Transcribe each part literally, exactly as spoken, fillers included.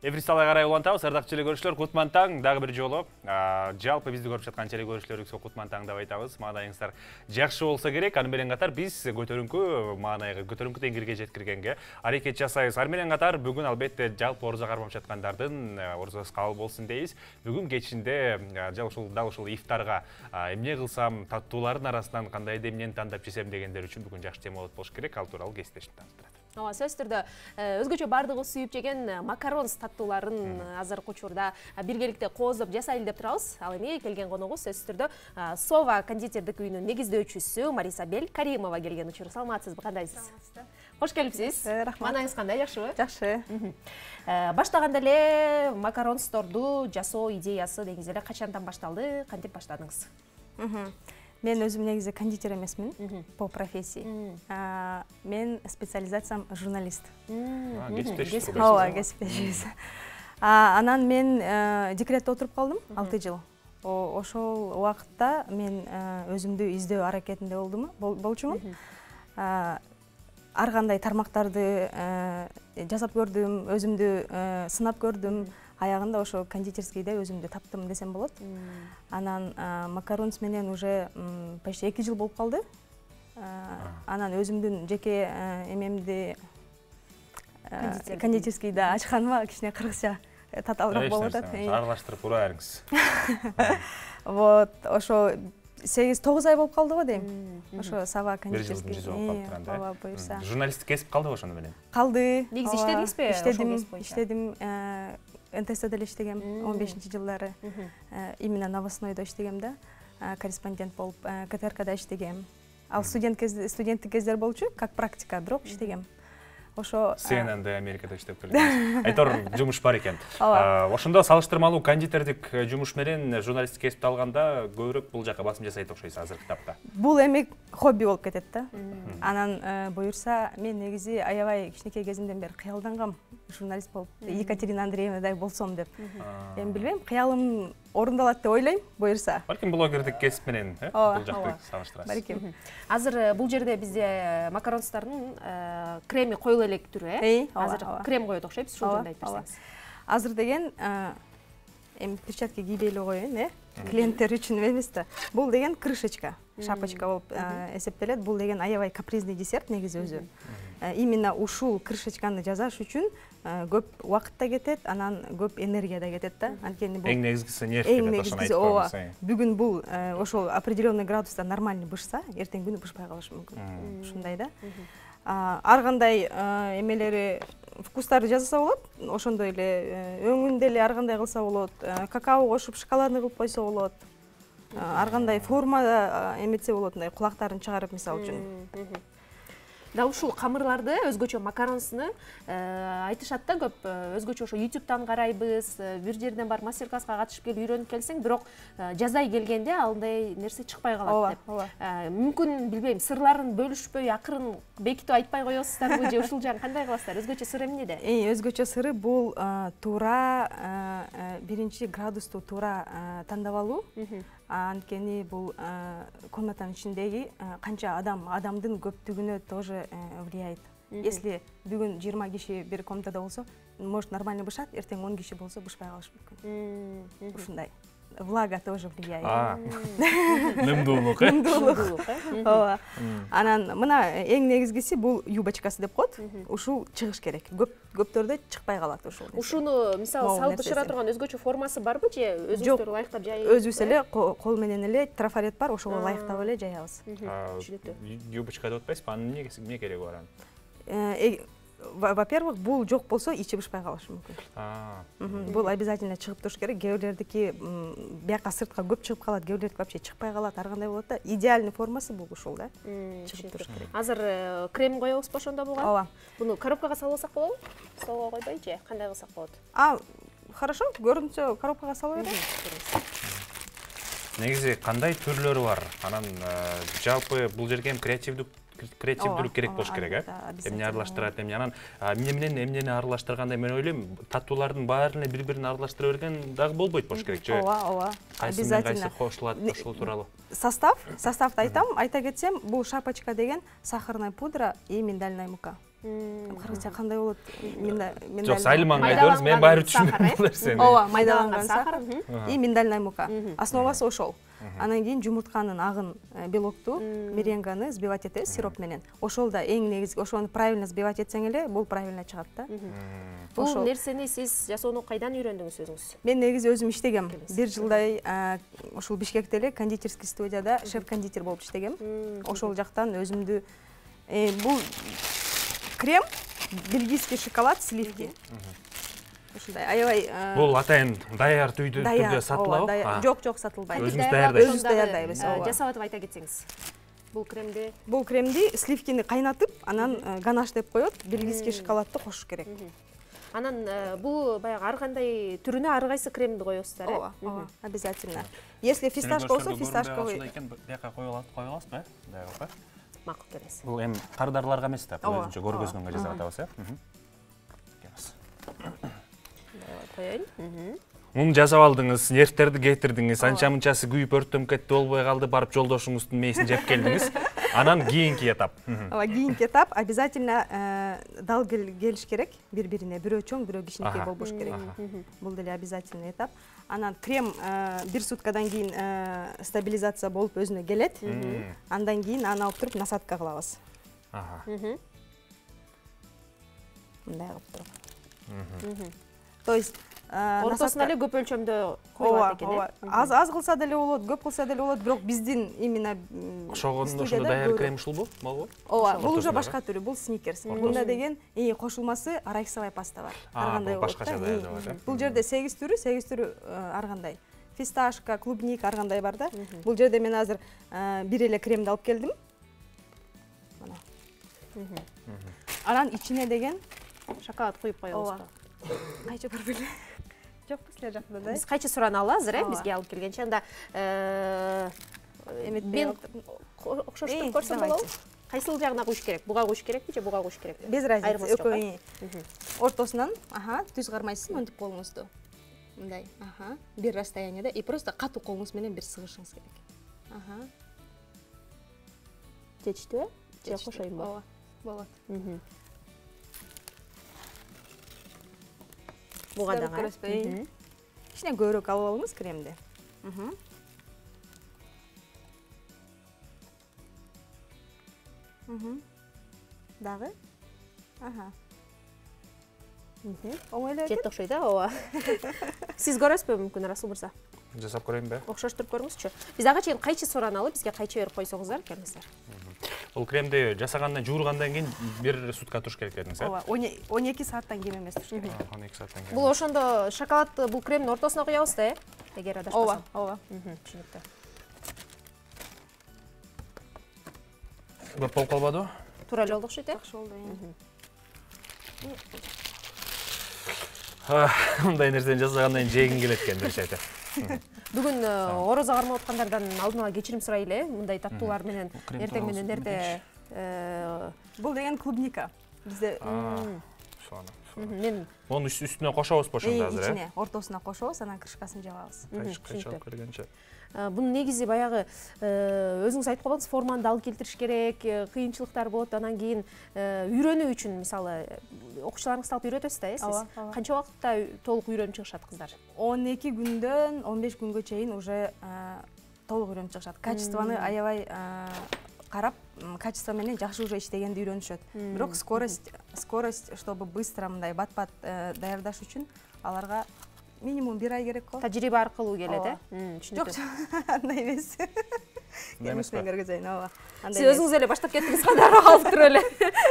Эвристалай қарай улантабыз, ардақ телекөрушілер, Кутман таң, дағы бір жолы. Жалпы бізді көріп жатқан телекөрушілеріңізге Кутман таң деп айтабыз. Мағынайыңыздар жақсы болса керек, анымен қатар біз көтеріңкі мағынайға, көтеріңкі деңгейге жеткіргенге әрекет жасайыз. Анымен қатар бүгін албетте жалпы орза қармап жатқандардың орзасы қабыл болсын дейіз. Бүгін кешінде дал ушул ифтарға эмне кылсам, таттуулардын арасынан кандай демнен тандап жесем дегендер үчүн бүгүн жакшы тема болот болуш керек. Ал тууралуу кесиптешим таныстырат. Ооба, сөз түрдө өзгөчө бардыгы сүйүп жеген макарон таттууларын азыркы учурда биргеликте коозоп жасайлы деп турабыз. Ал эми келген коногубуз сөз түрдө Сова кондитердик үйүнүн негиздөөчүсү Марисабель Каримова келген учур. Саламатсызбы, кандайсыз? Кош келипсиз. Рахмат. Маанайыңыз кандай, жакшыбы? Жакшы. Баштаганда эле макарон сторду жасоо идеясы негизи эле качандан башталды, кантип баштадыңыз? Мен өзім негізі кондитер емесмін по профессии. Мен специализациям журналист. Ооба, кесиптешибиз. Анан мен декретте отуруп калдым алты жыл. Ошол убакытта мен өзүмдү издөө аракетинде болчумун. Ар кандай тармактарды жасап көрдүм, өзүмдү сынап көрдүм. Аягында ошо кондитерскийде өзүмдү таптым десем болот. Анан макаронс менен уже почти эки жыл болуп калды. Анан өзүмдүн жеке эмемди кондитерскийде ачканыма кичине кыргызча татаалыраак болуп атат. Аралаштырып ура бериңиз. Вот, ошо сегиз тогуз ай болуп калды го дейм. Ошо Сава кондитерский. бир жыл болуп калды, ооба, буюрса. Журналисттик кесип калдыбы ошондо менен? Калды. Негизи иштедиңизби? Иштедим, иштедим. эн тэ эс деле иштегем он бешинчи жылдары. Именно новостнойдо иштегем да, корреспондент болуп, ка тэ эр када иштегем. Ал студенттик кездер болчу, как практика, бирок иштегем. Ошо си эн эн-де Америкада иштеп келдиңиз. Айтор жумуш бар экен. Ошондо салыштырмалуу кондитердик жумуш менен журналисттик кесипти алганда көбүрөөк бул жака басым жасайт окшойсуз азыркы тапта. Бул эми хобби болуп кетет да. Анан буюрса мен негизи аябай кичинекей кезимден бери кыялдангам журналист болуп Екатерина Андреевнадай болсом деп. Эми билбейм, кыялым орундалат деп ойлойм, буюрса. Балким блогердик кесип менен бул жакты салыштырасыз. Балким. Азыр бул жерде бизде макаронстардын креми коюла элек түрү, э? Азыр крем коет окшойбуз, ушул жөнүндө айтып берсеңиз. Азыр деген эми перчатка кийбей эле коеюн, э? Клиенттер үчүн эмес да. Бул деген крышечка, шапочка болуп эсептелет. Бул деген аябай капризный десерт негизи өзү. Именно ушул крышечканы жасаш үчүн көп убакыт да кетет, анан көп энергия да кетет да. Анткени бул эң негизгиси нерв деп ошону айтып коюңуз. Бүгүн бул ошол определенный градуста нормальный бышса, эртең күнү бышпай калышы мүмкүн. Ушундай да. Ар кандай эмелери вкустарды жасаса болот, ошондой эле өңүндө эле ар кандай кылса болот, какао кошуп шоколадный кылып койсо болот. Ар кандай формада эметсе болот, мындай кулактарын чыгарып мисалы үчүн. Да ушул камырларды өзгөчө макаронсуну айтышат да көп, өзгөчө ошо ютубтан карайбыз, бир жерден бар мастер-класска катышып келип үйрөнүп келсең, бирок жазай келгенде андай нерсе чыкпай калат деп. Мүмкүн билбейм, сырларын бөлүшпөй, акырын бекитип айтпай коесуздарбы же ушул жагын кандай кыласыздар? Өзгөчө сыры эмнеде? Өзгөчө сыры бул туура биринчи градусту туура тандап алуу. Анткени бул комнатанын ичиндеги канча адам, адамдын көптүгүнө тоже влияет. Если бүгүн жыйырма киши бир комнатада болсо, может нормально бышат, эртең он киши болсо бышпай калышы мүмкүн. Ушундай. Влага тоже влияет. Нымдуулук, э? Нымдуулук. Ооба. Анан мына эң негизгиси бул юбочкасы деп коет. Ушул чыгыш керек. Көптөрдө чыкпай калат ушул. Ушуну мисалы салып бышыра турган өзгөчө формасы барбы же өзүңүздөр ылайыктап жайып? Өзүбүз эле кол менен эле трафарет бар, ошого ылайыктап эле жаябыз. Юбочка деп атпайсызбы? Анын эмне кереги бар анын? Во-первых, бул жок болсо ичи бышпай калышы мүмкүн. Бул обязательно чыгып туруш керек. Кээ бияка сыртка көп чыгып калат, кээ вообще чыкпай калат, ар кандай болот да. Идеальный формасы бул ушул да. Чыгып туруш керек. Азыр крем коебузбу ошондо буга? Ооба. Буну коробкага салып алсак болобу? Столго койбой же кандай кылсак болот? А, хорошо, көрүнсө коробкага салып берем. Негизи кандай түрлөрү бар? Анан жалпы бул жерге эми креативдүү креативдүүлүк керек болуш керек, э? Эмне аралаштырат, эмне анан эмне менен эмнени аралаштырганда мен ойлойм, таттуулардын баарын бири-бирин аралаштыра берген дагы болбойт болуш керек, же? Ооба, ооба. Обязательно. Кайсы кошулат, ошол тууралуу. Состав, составты айтам, айта кетсем, бул шапочка деген сахарная пудра и миндальная мука. Кыргызча кандай болот? Мен Жок, сайлыман айдыңыз, мен баары түшүнбөйм бул нерсени. Ооба, майдаланган сахар и миндальная мука. Основасы ошол. Анан кийин жумуртканын агын белокту, меренганы взбивать этебиз сироп менен. Ошол да эң негизги, ошону правильно взбивать этсең эле, бул правильно чыгат да. Бул нерсени сиз жасоону кайдан үйрөндүңүз өзүңүз? Мен негизи өзүм иштегем. Бир жылдай ушул Бишкекте эле кондитерский студияда шеф-кондитер болуп иштегем. Ошол жактан өзүмдү бул крем, бельгийский шоколад, сливки. Ушундай аябай. Бул атайын даяр түрдө сатылабы? Жок, жок, сатылбайт. Өзүңүз даярдайсыз. Өзүбүз даярдайбыз. Жасап атып айта кетсеңиз. Бул кремди, бул кремди сливкини кайнатып, анан ганаш деп коет, бельгийский шоколадты кошуш керек. Анан бул баягы ар кандай түрүнө ар кайсы кремди коесуздар, э? Ооба, ооба, обязательно. Если фисташка болсо, фисташковый. Бияка кое аласызбы, э? Дагы. Макул келесиз. Бул эми кардарларга эмес да, өзүнчө көргөзгөнгө жасап атабыз, э? Келиңиз. Коеюн. Муну жасап алдыңыз, нервтерди кетирдиңиз, анча мынчасы күйүп өрттөнүп кетти, болбой калды, барып жолдошуңуздун мээсин жеп келдиңиз. Анан кийинки этап. Ооба, кийинки этап обязательно дал келиш керек бири-бирине, бирөө чоң, бирөө кичинекей болбош керек. Бул деле обязательный этап. Анан крем бир суткадан кийин стабилизация болуп өзүнө келет. Андан кийин аны алып туруп насадка кылабыз. Мындай кылып туруп. То есть ортосуна эле көп өлчөмдө коюлат экен, э? Аз аз кылса деле болот, көп кылса деле болот, бирок биздин именно ошондо ошондо даяр крем ушул болбу? Ооба, бул уже башка түрү, бул сникерс. Мында деген кошулмасы арахисовая паста бар. Ар кандай болот. Башкача даярдалат. Бул жерде сегиз түрү, сегиз түрү ар кандай. Фисташка, клубника ар кандай бар да. Бул жерде мен азыр бир эле кремди алып келдим. Мына. Анан ичине деген шоколад куюп коебузбу? Кайчы бар беле? Жокпу силер жакта да? Биз кайчы сураналы азыр, э, бизге алып келгенче. Анда мен окшоштуруп көрсөм болобу? Кайсыл жагына куюш керек? Буга куюш керекпи же буга куюш керекпи? Без разницы, экөө ортосунан, аха, түз кармайсыз, мынтип колуңузду. Мындай, аха, бир расстоянияда и просто катуу колуңуз менен бир сыгышыңыз керек. Аха. Жетиштиби? Же кошоюнбу? Ооба, болот. Буга дагы. Кичине көбүрөөк алып алыңыз кремди. Дагы? Аха. Оңой эле. Жетти окшойт, да, ооба. Сиз көрөсүзбү мүмкүн Расул мырза? Жасап көрөйүнбү? Окшоштуруп көрүңүзчү. Биз ага чейин кайчы сураналы, бизге кайчы берип койсоңуздар, келиңиздер. Бул кремди жасагандан, жууругандан кийин бир сутка туруш керек дедиңиз, э? Ооба, он эки сааттан кем эмес туруш керек. он эки сааттан кем. Бул ошондо шоколад бул кремдин ортосуна куябыз да, э? Эгер адашпасам. Ооба, ооба. Түшүнүктүү. Көп болуп калбадыбы? Туура эле болду окшойт, э? Жакшы болду. Мындай нерсени жасагандан кийин жегиң келет экен дешет. Бүгүн орозо кармап аткандардан алдын ала кечирим сурайлы, э? Мындай таттуулар менен эртең менен эрте. Бул деген клубника. Бизде мен Onun üstüne koşuyoruz boşunda hazır. İçine, ortasına koşuyoruz, andan kırışkasını cevabız. Kayçalıp көргенче. Bunun негизи баягы өзүңүз айтып койдуңуз, форманы дал келтириш керек, кыйынчылыктар болот, анан кийин үйрөнүү үчүн, мисалы, окуучуларыңызды алып үйрөтөсүз да, э, сиз? Канча убакытта толук үйрөнүп чыгышат кыздар? он эки күндөн он беш күнгө чейин уже толук үйрөнүп чыгышат. Качествоны аябай карап, качество менен жакшы уже иштегенди үйрөнүшөт. Бирок скорость, скорость, чтобы быстро мындай бат-бат даярдаш үчүн аларга минимум бир ай керек го. Тажрыйба аркылуу келет, э? Жок, андай эмес. Эмес мен көргөзөйүн, ооба. Сиз өзүңүз эле баштап кеттиңиз, кандай алып туруп эле.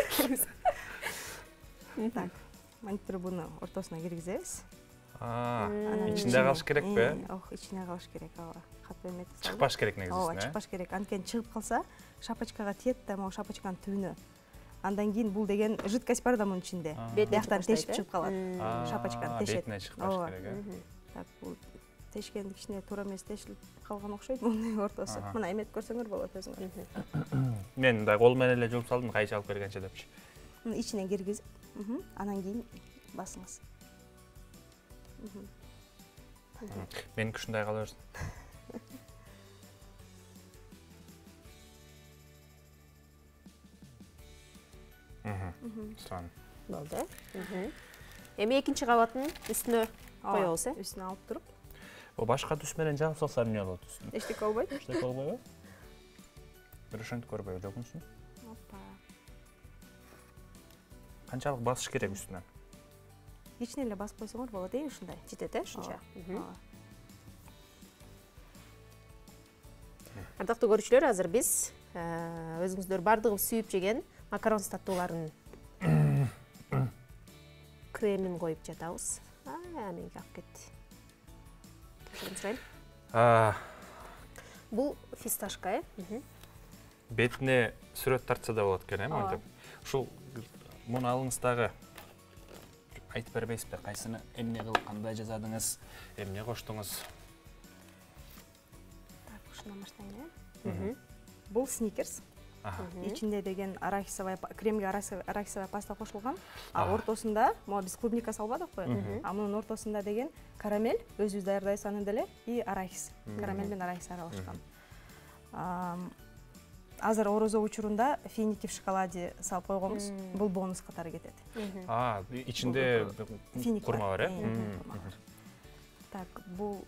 Так, монитор буну ортосуна киргизебиз. Ичинде калыш керекпи? Ох, ичине калыш керек, ооба. Катуу эметип салып. Чыкпаш керек негизинен, э? Ооба, чыкпаш керек. Анткени чыгып калса, шапочкага тиет да, могу шапочканын түбүнө. Андан кийин бул деген жидкость бар да мунун ичинде. Бияктан тешип чыгып калат. Шапочканы тешет. Бетине чыкпаш керек, э? Так, бул тешкенди кичине туура эмес тешилип калган окшойт мунун ортосу. Мына эметип көрсөңөр болот өзүңөр. Мен мындай кол менен эле жууп салдым, кайча алып бергенче депчи. Муну ичинен киргизип, анан кийин басыңыз. Меники ушундай кала берсин. Сон. Болды. Эми экинчи кабатын үстүнө коебуз, э? Үстүнө алып туруп. О башка түс менен жаап салса эмне болот үстүнө? Эчтеке болбойт. Эчтеке болбойбу? Бир ошентип көрбөйбү, жокмусуң? Опа. Канчалык басыш керек үстүнөн? Кичине эле басып койсоңор болот, э, ушундай. Жетет, э, ушунча. Ооба. Ардактуу көрүүчүлөр, азыр биз өзүңүздөр бардыгыбыз сүйүп жеген макарон таттууларын кремин коюп жатабыз. А, менге алып кетти. А, Бул фисташка, э? бетине сүрөт тартса да болот экен, э, монтип. Ушул муну алыңыз дагы. Айтып бербейсизби, кайсыны эмне кылып, кандай жазадыңыз, эмне коштуңуз? Так, ушундан баштайын, э? Бул сникерс. Ичинде деген арахисовая кремге арахисовая паста кошулган. А ортосунда, могу биз клубника салбадыкпы? А мунун ортосунда деген карамель, өзүбүз даярдайбыз аны деле, и арахис. Карамель менен арахис аралашкан. Азыр орозо учурунда финики в шоколаде салып койгонбуз. Бул бонус катары кетет. А, ичинде курма бар, э? Так, бул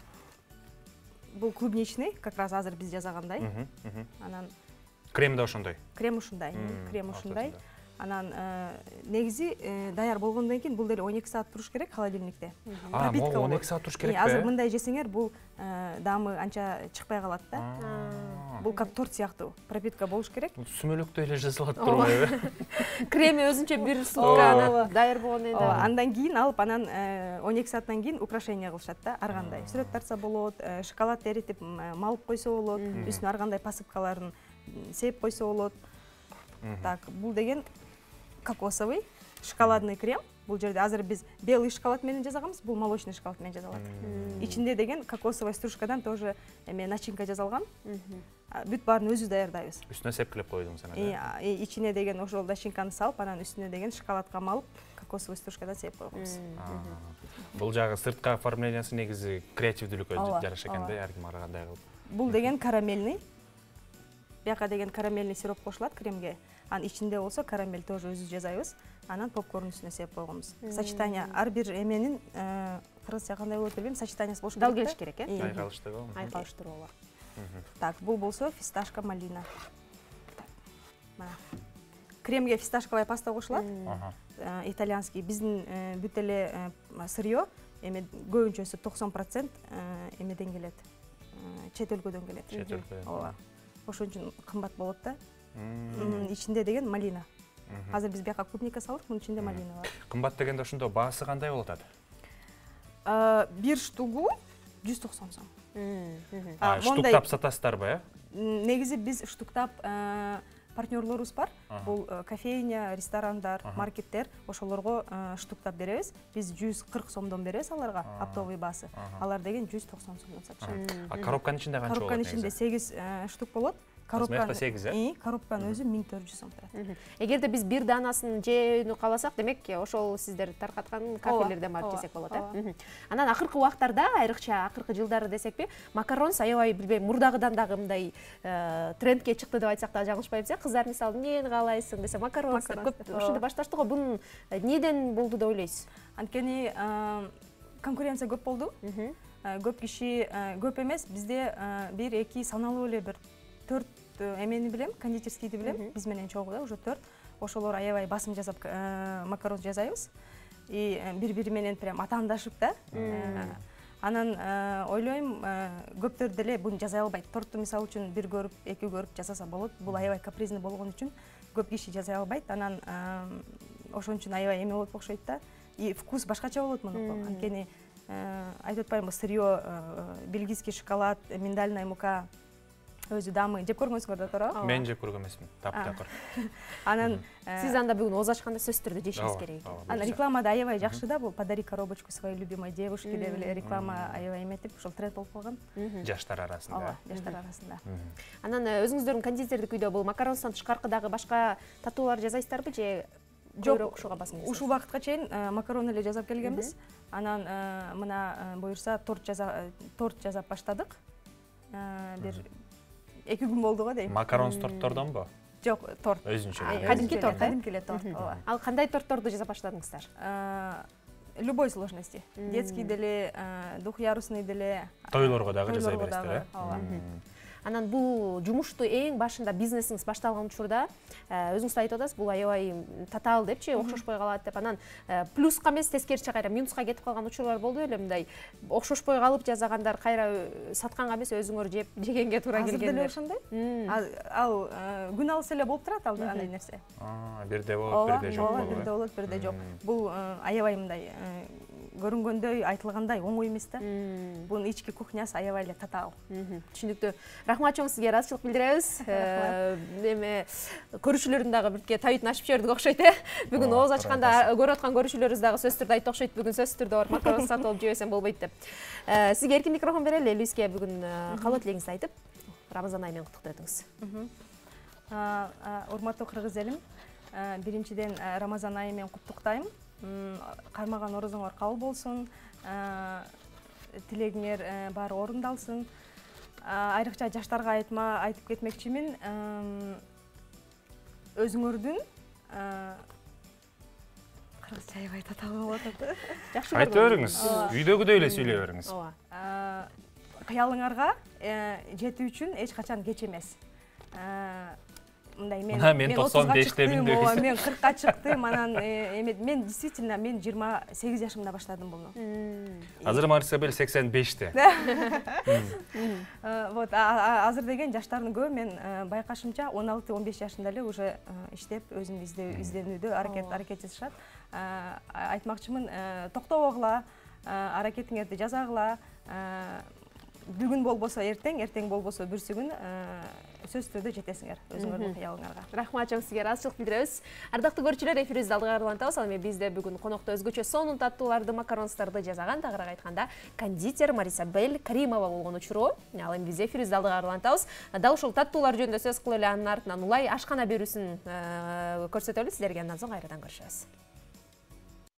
бул клубничный, как раз азыр биз жасагандай. Анан крем да ошондой. Крем ушундай, крем ушундай. Анан негизи даяр болгондон кийин бул деле он эки саат туруш керек холодильникте. А, могу он эки саат туруш керек бе? Азыр мындай жесеңер, бул даамы анча чыкпай калат да. Бул как торт сыяктуу. Пропитка болуш керек. Сүмөлөктөй эле жасалат турбайбы? Креми өзүнчө бир сутка даяр болгондон кийин. Андан кийин алып, анан он эки сааттан кийин украшение кылышат да, ар кандай. Сүрөт тартса болот, шоколад эритип малып койсо болот, үстүнө ар кандай посыпкаларын сеп койсо болот. Так, бул деген кокосовый, шоколадный крем. Бул жерде азыр биз белый шоколад менен жасаганбыз, бул молочный шоколад менен жасалат. Ичинде деген кокосовая стружкадан тоже эме начинка жасалган. Бүт баарын өзүбүз даярдайбыз. Үстүнө сепкилеп койдуңуз анан. И ичине деген ошол начинканы салып, анан үстүнө деген шоколадка малып, кокосовый стружкадан сеп койгонбуз. Бул жагы сырткы оформлениясы негизи креативдүүлүккө жараша экен да, ар ким ар кандай кылып. Бул деген карамельный. Бияка деген карамельный сироп кошулат кремге. Анын ичинде болсо карамель тоже өзүбүз жасайбыз. Анан попкорн үстүнө сеп койгонбуз. Сочетание ар бир эменин кыргызча кандай болот билбейм, сочетаниясы болуш керек. Дал келиш керек, э? Айкалыштыруу. Айкалыштыруу бар. Так, бул болсо фисташка малина. Мына. Кремге фисташковая паста кошулат. Итальянский. Биздин бүт эле сырьё эме көбүнчөсү токсон процент эмеден келет. Чет өлкөдөн келет. Чет өлкөдөн. Ооба. Ошон үчүн кымбат болот да. Ичинде деген малина. Азыр биз бияка клубника салдык, мунун ичинде малина бар. Кымбат дегенде ошондо баасы кандай болот ат? Бир штугу жүз токсон сом. А, штуктап сатасыздарбы, э? Негизи биз штуктап партнерлорубуз бар. Бул кофейня, ресторандар, маркеттер, ошолорго штуктап беребиз. Биз жүз кырк сомдон беребиз аларга, оптовый баасы. Алар деген жүз токсон сомдон сатышат. А коробканын ичинде канча болот? Коробканын ичинде сегиз штук болот. Коробканы сегиз, э? Коробканын өзү миң төрт жүз сом турат. Эгерде биз бир даанасын жеүүнү кааласак, демек ошол сиздер таркаткан кафелерден барып жесек болот, э? Анан акыркы убактарда, айрыкча акыркы жылдары десекпи, макаронс аябай билбейм, мурдагыдан дагы мындай трендке чыкты деп айтсак да жаңылышпайбыз, э? Кыздар мисалы, эмнени каалайсың десе, макаронс көп ошентип башташты го. Бунун эмнеден болду деп ойлойсуз? Анткени конкуренция көп болду. Көп киши, көп эмес, бизде бир эки саналуу эле бир төрт эмени билем, кондитерскийди билем, биз менен чогуу да, уже төрт. Ошолор аябай басым жасап макарон жасайбыз. И бири-бири менен прям атаандашып да. Анан ойлойм, көптөр деле буну жасай албайт. Торту мисалы үчүн бир көрүп, эки көрүп жасаса болот. Бул аябай капризный болгон үчүн көп киши жасай албайт. Анан ошон үчүн аябай эме болот окшойт да. И вкус башкача болот мунуку. Анткени айтып атпаймынбы, сырьё, бельгийский шоколад, миндальная мука өзү даамы жеп көргөнсүңөр да, туура? Мен жеп көргөн эмесмин, таптакыр. Анан сиз анда бүгүн ооз ачканда сөзсүз түрдө жешиңиз керек. Анан рекламада аябай жакшы да, бул подари коробочку своей любимой девушке деп эле реклама аябай эметип, ошол тренд болуп калган. Жаштар арасында. Ооба, жаштар арасында. Анан өзүңүздөрдүн кондитердик үйдө бул макаронстан тышкаркы дагы башка таттуулар жасайсыздарбы же жок ушуга басым? Ушул убакытка чейин макарон эле жасап келгенбиз. Анан мына буюрса торт торт жасап баштадык. Бир эки күн болду го дейм. Макарон тортордонбу? Жок, торт. Өзүнчө. Кадимки торт, э? Кадимки эле торт. ооба. Ал кандай тортторду жасап баштадыңыздар? Любой сложности. Детский деле, двухъярусный деле. Тойлорго дагы жасай бересиздер, э? Ооба. Анан бул жумушту эң башында бизнесиңиз башталган учурда өзүңүз айтып атасыз, бул аябай татаал депчи, окшошпой калат деп. Анан плюска эмес, тескерисинче кайра минуска кетип калган учурлар болду беле, мындай окшошпой калып жасагандар кайра сатканга эмес, өзүңөр жеп жегенге туура келгендер. Азыр деле ошондой. Ал күн алыс эле болуп турат ал андай нерсе. А, бирде болот, бирде жок болот. Бирде болот, бирде жок. Бул аябай мындай көрүнгөндөй, айтылгандай оңой эмес да. Бунун ички кухнясы аябай эле татаал. Түшүнүктүү. Рахмат чоң, сизге ыраазычылык билдиребиз. Эме көрүүчүлөрдүн дагы бирке табитин ачып жибердик окшойт, э? Бүгүн ооз ачканда көрүп аткан көрүүчүлөрүбүз дагы сөзсүз түрдө айтты окшойт, бүгүн сөзсүз түрдө бар макарон сатып алып жебесем болбойт деп. Сизге эркин микрофон берели, Элвиске бүгүн каалоо тилегиңизди айтып, Рамазан айы менен куттуктап өтүңүз. Урматтуу кыргыз элим, биринчиден Рамазан айы менен куттуктайм. Кармаган орозоңор кабыл болсун, тилегиңер баары орундалсын. Айрыкча жаштарга айтма айтып кетмекчимин, өзүңөрдүн кыргызча аябай татаал болуп атат. Жакшы айтып бериңиз, үйдөгүдөй эле сүйлөй бериңиз. Кыялыңарга жетүү үчүн эч качан кеч эмес. Мындай мен мен токсон бештемин деп. Мен кыркка чыктым, анан мен действительно мен жыйырма сегиз жашымда баштадым буну. Азыр Марисабель сексен беште. Вот, азыр деген жаштардын көбү мен байкашымча он алты он беш жашында эле уже иштеп, өзүн изденүүдө аракет аракет жасашат. Айтмакчымын, токтобогула, аракетиңерди жасагыла. Бүгүн болбосо эртең, эртең болбосо бүрсү күн сөзсүз түрдө жетесиңер өзүңөрдүн кыялыңарга. Рахмат чоң, сизге ыраазычылык билдиребиз. Ардактуу көрүүчүлөр, эфирибизди алдыга арлантабыз. Ал эми бизде бүгүн конокто өзгөчө сонун таттууларды, макаронсторду жасаган, тагыраак айтканда, кондитер Марисабель Каримова болгон учуру. Ал эми биз эфирибизди алдыга арлантабыз. Дал ушул таттуулар жөнүндө сөз кылып эле анын артынан улай ашкана берүүсүн көрсөтөлү силерге, андан соң кайрадан көрүшөбүз.